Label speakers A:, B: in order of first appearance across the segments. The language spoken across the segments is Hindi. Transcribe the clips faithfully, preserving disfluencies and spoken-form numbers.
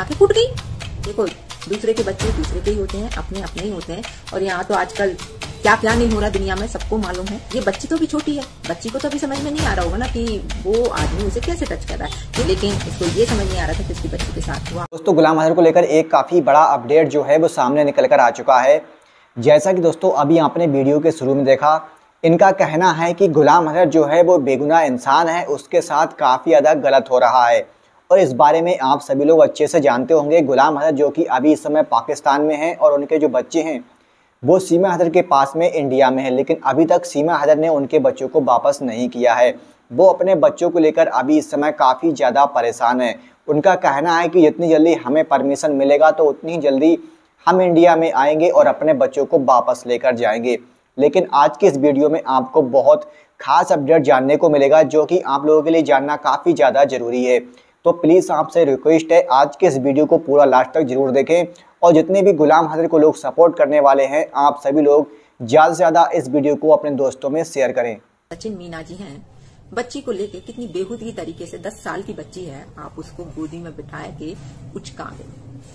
A: आंखें फूट गई। देखो, दूसरे के बच्चे दूसरे के ही होते हैं, अपने अपने ही होते हैं। और यहाँ तो आजकल क्या क्या नहीं हो रहा दुनिया में सबको मालूम है। ये बच्ची तो भी छोटी है, बच्ची को तो अभी समझ में नहीं आ रहा होगा ना कि वो आदमी उसे कैसे टच कर रहा है, लेकिन इसको ये समझ नहीं आ रहा था कि उसकी बच्ची के साथ हुआ।
B: दोस्तों, गुलाम अजहर को लेकर एक काफ़ी बड़ा अपडेट जो है वो सामने निकल कर आ चुका है। जैसा कि दोस्तों अभी आपने वीडियो के शुरू में देखा, इनका कहना है कि गुलाम अजहर जो है वो बेगुनाह इंसान है, उसके साथ काफ़ी ज़्यादा गलत हो रहा है। और इस बारे में आप सभी लोग अच्छे से जानते होंगे। गुलाम अजहर जो कि अभी इस समय पाकिस्तान में हैं और उनके जो बच्चे हैं वो सीमा हैदर के पास में इंडिया में है, लेकिन अभी तक सीमा हैदर ने उनके बच्चों को वापस नहीं किया है। वो अपने बच्चों को लेकर अभी इस समय काफ़ी ज़्यादा परेशान है। उनका कहना है कि जितनी जल्दी हमें परमिशन मिलेगा तो उतनी ही जल्दी हम इंडिया में आएंगे और अपने बच्चों को वापस लेकर जाएंगे। लेकिन आज के इस वीडियो में आपको बहुत खास अपडेट जानने को मिलेगा जो कि आप लोगों के लिए जानना काफ़ी ज़्यादा ज़रूरी है। तो प्लीज़ आपसे रिक्वेस्ट है, आज के इस वीडियो को पूरा लास्ट तक जरूर देखें। और जितने भी गुलाम अजहर को लोग सपोर्ट करने वाले हैं, आप सभी लोग ज़्यादा से ज़्यादा इस वीडियो को अपने दोस्तों में शेयर करें।
A: सचिन मीना जी हैं, बच्ची को लेके कितनी बेहूदगी तरीके से, दस साल की बच्ची है, आप उसको गोदी में बिठाए के उचका दे।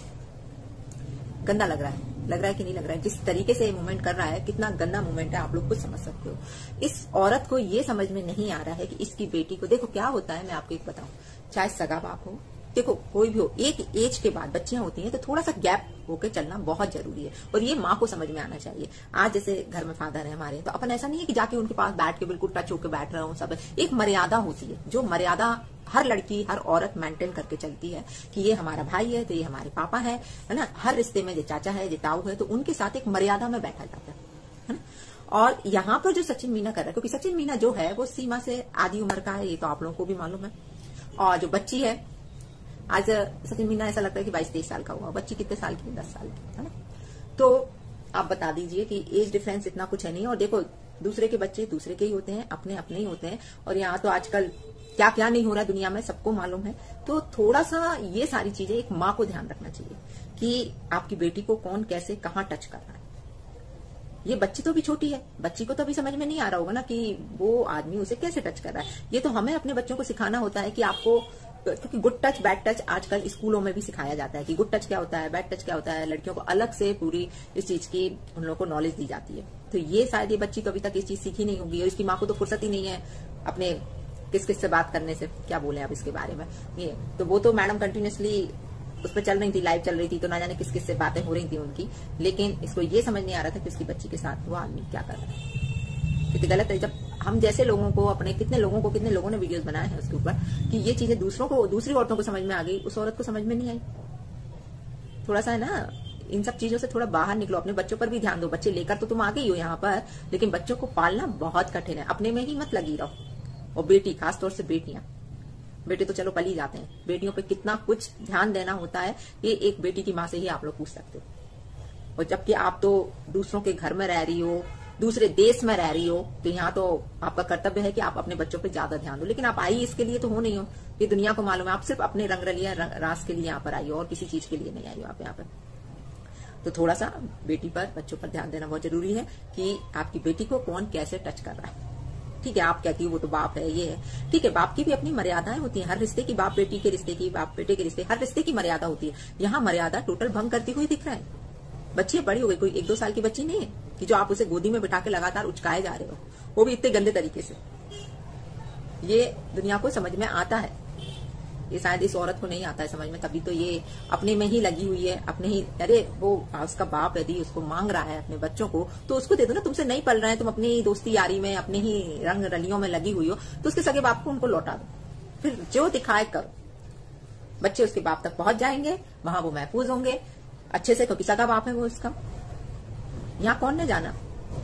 A: गंदा लग रहा है, लग रहा है कि नहीं लग रहा है? जिस तरीके से ये मूवमेंट कर रहा है, कितना गंदा मूवमेंट है, आप लोग खुद समझ सकते हो। इस औरत को ये समझ में नहीं आ रहा है कि इसकी बेटी को, देखो क्या होता है, मैं आपको एक बताऊं, चाहे सगा बाप हो, देखो कोई भी हो, एक एज के बाद बच्चियां होती हैं तो थोड़ा सा गैप होके चलना बहुत जरूरी है। और ये माँ को समझ में आना चाहिए। आज जैसे घर में फादर है हमारे, तो अपन ऐसा नहीं है कि जाके उनके पास बैठ के बिल्कुल टच होके बैठ रहा हूँ। सब एक मर्यादा होती है, जो मर्यादा हर लड़की हर औरत मेंटेन करके चलती है कि ये हमारा भाई है तो ये हमारे पापा है, है ना। हर रिश्ते में जो चाचा है, जो ताऊ है, तो उनके साथ एक मर्यादा में बैठा जाता है, है ना। और यहाँ पर जो सचिन मीना कर रहा है, क्योंकि सचिन मीना जो है वो सीमा से आधी उम्र का है, ये तो आप लोगों को भी मालूम है। और जो बच्ची है, आज सचिन मीना ऐसा लगता है कि बाईस तेईस साल का हुआ, बच्ची कितने साल की, दस साल की, है ना। तो आप बता दीजिए कि एज डिफरेंस इतना कुछ है नहीं। और देखो, दूसरे के बच्चे दूसरे के ही होते हैं, अपने अपने ही होते हैं। और यहाँ तो आजकल क्या क्या नहीं हो रहा दुनिया में सबको मालूम है। तो थोड़ा सा ये सारी चीजें एक माँ को ध्यान रखना चाहिए कि आपकी बेटी को कौन कैसे कहाँ टच कर रहा है। ये बच्ची तो भी छोटी है, बच्ची को तो अभी समझ में नहीं आ रहा होगा ना कि वो आदमी उसे कैसे टच कर रहा है। ये तो हमें अपने बच्चों को सिखाना होता है कि आपको, क्योंकि गुड टच बैड टच आजकल स्कूलों में भी सिखाया जाता है कि गुड टच क्या होता है, बैड टच क्या होता है। लड़कियों को अलग से पूरी इस चीज की उन लोगों को नॉलेज दी जाती है। तो ये शायद ये बच्ची तो अभी तक इस चीज सीखी नहीं होगी। और इसकी माँ को तो फुर्सत ही नहीं है अपने किस किस से बात करने से, क्या बोले अब इसके बारे में। ये तो वो तो मैडम कंटिन्यूसली उस पर चल रही थी, लाइव चल रही थी, तो ना जाने किस किस से बातें हो रही थी उनकी। लेकिन इसको ये समझ नहीं आ रहा था कि उसकी बच्ची के साथ वो आदमी क्या कर रहा है, कितनी गलत है। जब हम जैसे लोगों को, अपने कितने लोगों को, कितने लोगों ने वीडियोस बनाए हैं उसके ऊपर कि ये चीजें दूसरों को, दूसरी औरतों को समझ में आ गई, उस औरत को समझ में नहीं आई। थोड़ा सा है ना, इन सब चीजों से थोड़ा बाहर निकलो, अपने बच्चों पर भी ध्यान दो। बच्चे लेकर तो तुम आ गई हो यहाँ पर, लेकिन बच्चों को पालना बहुत कठिन है। अपने में ही मत लगी रहो। और बेटी, खासतौर से बेटियां, बेटे तो चलो पल ही जाते हैं, बेटियों पे कितना कुछ ध्यान देना होता है, ये एक बेटी की माँ से ही आप लोग पूछ सकते हो। और जबकि आप तो दूसरों के घर में रह रही हो, दूसरे देश में रह रही हो, तो यहाँ तो आपका कर्तव्य है कि आप अपने बच्चों पे ज्यादा ध्यान दो। लेकिन आप आई इसके लिए तो हो नहीं हो, ये दुनिया को मालूम है। आप सिर्फ अपने रंग रलिया रास के लिए यहाँ पर आई हो और किसी चीज के लिए नहीं आई हो आप यहाँ पर। तो थोड़ा सा बेटी पर, बच्चों पर ध्यान देना बहुत जरूरी है कि आपकी बेटी को कौन कैसे टच कर रहा है। ठीक है, आप कहती हो वो तो बाप है, ये है, ठीक है, बाप की भी अपनी मर्यादाएं होती हैं। हर रिश्ते की, बाप बेटी के रिश्ते की, बाप बेटे के रिश्ते, हर रिश्ते की मर्यादा होती है। यहाँ मर्यादा टोटल भंग करती हुई दिख रहा है। बच्ची बड़ी हो गई, कोई एक दो साल की बच्ची नहीं है कि जो आप उसे गोदी में बिठा के लगातार उचकाए जा रहे हो, वो भी इतने गंदे तरीके से। ये दुनिया को समझ में आता है, ये शायद इस औरत को नहीं आता है समझ में, तभी तो ये अपने में ही लगी हुई है, अपने ही। अरे वो उसका बाप यदि उसको मांग रहा है अपने बच्चों को, तो उसको दे दो ना। तुमसे नहीं पल रहे हैं, तुम अपनी दोस्ती यारी में, अपने ही रंग रलियों में लगी हुई हो, तो उसके सगे बाप को उनको लौटा दो। फिर जो दिखाए करो, बच्चे उसके बाप तक पहुंच जाएंगे, वहां वो महफूज होंगे अच्छे से, क्योंकि सगा बाप है वो उसका। यहाँ कौन ने जाना,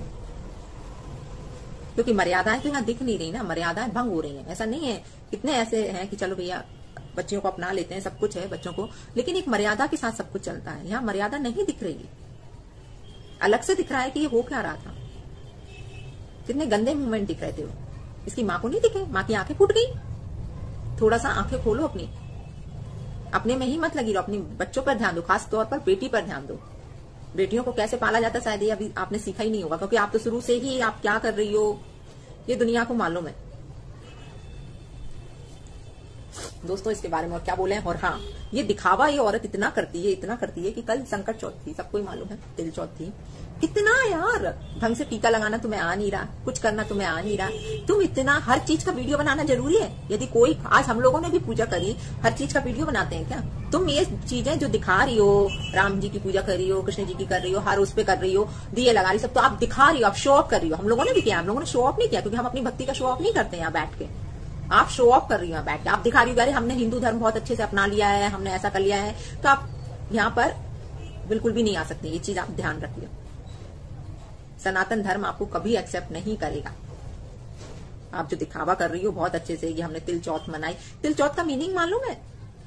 A: क्योंकि मर्यादाएं तो यहाँ दिख नहीं रही ना, मर्यादाएं भंग हो रही हैं। ऐसा नहीं है, कितने ऐसे हैं कि चलो भैया बच्चियों को अपना लेते हैं, सब कुछ है बच्चों को, लेकिन एक मर्यादा के साथ सब कुछ चलता है। यहाँ मर्यादा नहीं दिख रही, अलग से दिख रहा है कि ये हो क्या रहा था। कितने गंदे मूवमेंट दिख रहे थे वो। इसकी माँ को नहीं दिखे, माँ की आंखें फूट गई। थोड़ा सा आंखें खोलो अपनी, अपने में ही मत लगी रहो, अपनी बच्चों पर ध्यान दो, खास तौर पर बेटी पर ध्यान दो। बेटियों को कैसे पाला जाता है शायद ये अभी आपने सीखा ही नहीं होगा, क्योंकि आप तो शुरू से ही आप क्या कर रही हो ये दुनिया को मालूम है। दोस्तों इसके बारे में और क्या बोले। और हाँ, ये दिखावा ये औरत इतना करती है, इतना करती है कि कल संकट चौथ थी, सबको ही मालूम है, तिल चौथ थी। कितना यार ढंग से टीका लगाना तुम्हें आ नहीं रहा, कुछ करना तुम्हें आ नहीं रहा, तुम इतना हर चीज का वीडियो बनाना जरूरी है। यदि कोई, आज हम लोगों ने भी पूजा करी, हर चीज का वीडियो बनाते हैं क्या? तुम ये चीजें जो दिखा रही हो, राम जी की पूजा कर रही हो, कृष्ण जी की कर रही हो, हर उस पे कर रही हो, दिए लगा रही, सब तो आप दिखा रही हो, आप शो ऑफ कर रही हो। हम लोगों ने भी किया, हम लोगों ने शो ऑफ नहीं किया, क्योंकि हम अपनी भक्ति का शो ऑफ नहीं करते यहाँ बैठ के। आप शो ऑफ कर रही हो बैठ के, आप दिखा रही हो अरे हमने हिंदू धर्म बहुत अच्छे से अपना लिया है, हमने ऐसा कर लिया है, तो आप यहाँ पर बिल्कुल भी नहीं आ सकती। ये चीज आप ध्यान रखिए, सनातन धर्म आपको कभी एक्सेप्ट नहीं करेगा। आप जो दिखावा कर रही हो बहुत अच्छे से, ये हमने तिल चौथ मनाई, तिल चौथ का मीनिंग मालूम है?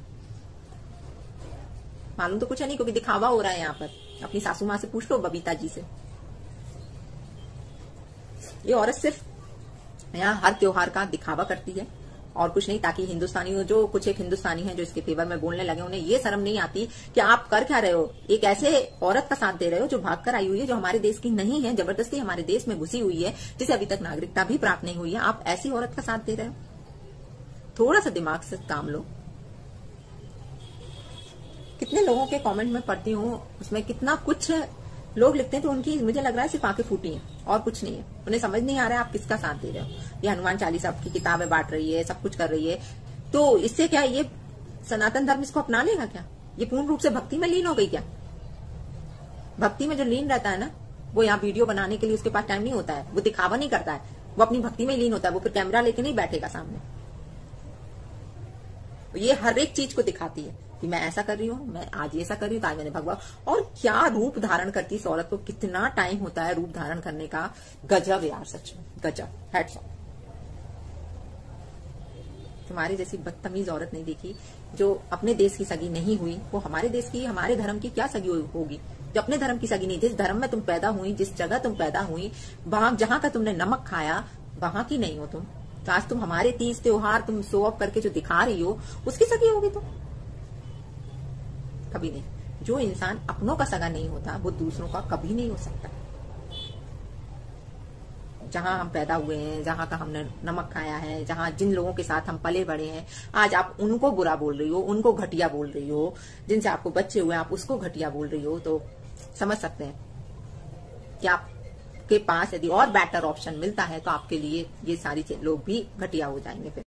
A: मालूम तो कुछ है नहीं, क्योंकि दिखावा हो रहा है यहाँ पर। अपनी सासू माँ से पूछ लो, बबीता जी से। ये औरत सिर्फ यहाँ हर त्योहार का दिखावा करती है और कुछ नहीं, ताकि हिंदुस्तानी, जो कुछ एक हिंदुस्तानी हैं जो इसके फेवर में बोलने लगे, उन्हें ये शर्म नहीं आती कि आप कर क्या रहे हो। एक ऐसे औरत का साथ दे रहे हो जो भागकर आई हुई है, जो हमारे देश की नहीं है, जबरदस्ती हमारे देश में घुसी हुई है, जिसे अभी तक नागरिकता भी प्राप्त नहीं हुई है। आप ऐसी औरत का साथ दे रहे हो? थोड़ा सा दिमाग से काम लो। कितने लोगों के कॉमेंट में पढ़ती हूँ, उसमें कितना कुछ लोग लिखते हैं तो उनकी मुझे लग रहा है सिर्फ आंखें फूटी हैं और कुछ नहीं है। उन्हें समझ नहीं आ रहा है आप किसका साथ दे रहे हो। ये हनुमान चालीसा की किताबें बांट रही है, सब कुछ कर रही है, तो इससे क्या ये सनातन धर्म इसको अपना लेगा क्या? ये पूर्ण रूप से भक्ति में लीन हो गई क्या? भक्ति में जो लीन रहता है ना, वो यहाँ वीडियो बनाने के लिए उसके पास टाइम नहीं होता है, वो दिखावा नहीं करता है, वो अपनी भक्ति में लीन होता है। वो फिर कैमरा लेके नहीं बैठेगा सामने। ये हर एक चीज को दिखाती है कि मैं ऐसा कर रही हूँ, मैं आज ऐसा कर रही हूँ, आज मैंने भगवान, और क्या रूप धारण करती है इस औरत को। कितना टाइम होता है रूप धारण करने का, गजब यार, सच में गजब, हैट्स ऑफ। तुम्हारी जैसी बदतमीज औरत नहीं देखी, जो अपने देश की सगी नहीं हुई, वो हमारे देश की, हमारे धर्म की क्या सगी होगी, जो अपने धर्म की सगी नहीं। जिस धर्म में तुम पैदा हुई, जिस जगह तुम पैदा हुई, वहां जहां का तुमने नमक खाया, वहां की नहीं हो तुम। तो आज तुम हमारे तीज त्योहार तुम शो ऑफ करके जो दिखा रही हो, उसकी सगी होगी तुम? कभी नहीं। जो इंसान अपनों का सगा नहीं होता, वो दूसरों का कभी नहीं हो सकता। जहां हम पैदा हुए हैं, जहां का हमने नमक खाया है, जहां जिन लोगों के साथ हम पले बड़े हैं, आज आप उनको बुरा बोल रही हो, उनको घटिया बोल रही हो, जिनसे आपको बच्चे हुए आप उसको घटिया बोल रही हो, तो समझ सकते हैं कि आपके पास यदि और बेटर ऑप्शन मिलता है तो आपके लिए ये सारी लोग भी घटिया हो जाएंगे फिर।